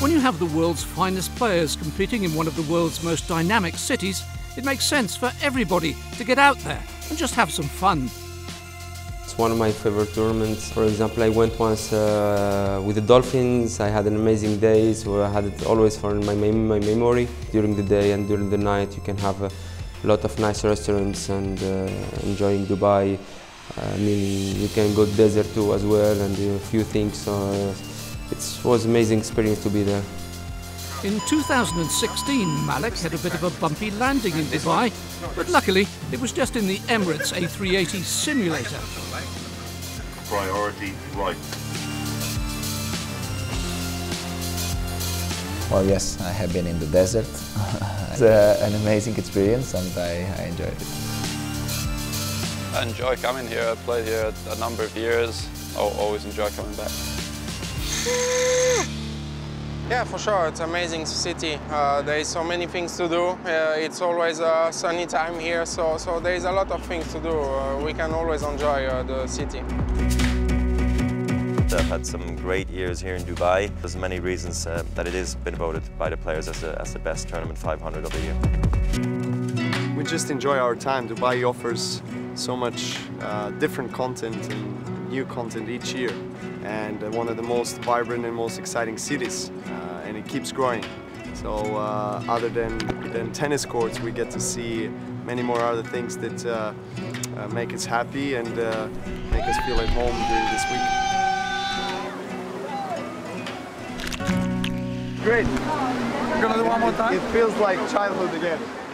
When you have the world's finest players competing in one of the world's most dynamic cities, it makes sense for everybody to get out there and just have some fun. It's one of my favorite tournaments. For example, I went once with the Dolphins. I had an amazing day, so I had it always for my memory. During the day and during the night, you can have a lot of nice restaurants and enjoying Dubai. You can go desert too as well and do a few things. So it was an amazing experience to be there. In 2016, Malik had a bit of a bumpy landing in Dubai, but luckily it was just in the Emirates A380 simulator. Priority right. Well, yes, I have been in the desert. It's an amazing experience and I enjoyed it. I enjoy coming here. I've played here a number of years. I always enjoy coming back. Yeah, for sure. It's an amazing city. There is so many things to do. It's always a sunny time here, so there is a lot of things to do. We can always enjoy the city. I've had some great years here in Dubai. There's many reasons that it has been voted by the players as the best tournament 500 of the year. We just enjoy our time. Dubai offers so much different content and new content each year, and one of the most vibrant and most exciting cities, and it keeps growing. So other than tennis courts, we get to see many more other things that make us happy and make us feel at home during this week. Great. We're gonna do one more time? It feels like childhood again.